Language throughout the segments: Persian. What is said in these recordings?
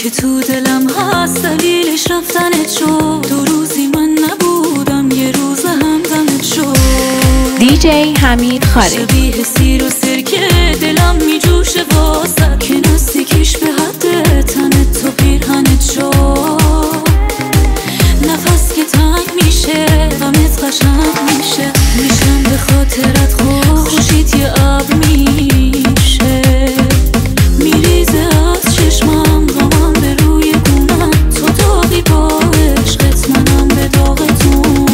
که تو دلم هست دلیلش رفتنت شد. 2 روزی من نبودم یه روز همدمت شد. دیجی حمید خالد شبیه سیر و سرکه دلم میجوشه واسه که نزدیکیش به حد تنت تو پیرهنت شد. نفس که تنگ میشه غمت قشنگ میشه. میشم به خاطرت خوشیت یه ابر میشه. میریزه از چشمم غمم به روی گونم. تو داغی با عشقت منم به داغتونم.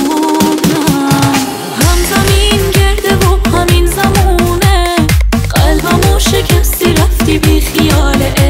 هم زمین گرده و همین زمونه. قلبمو شکستی رفتی بی خیال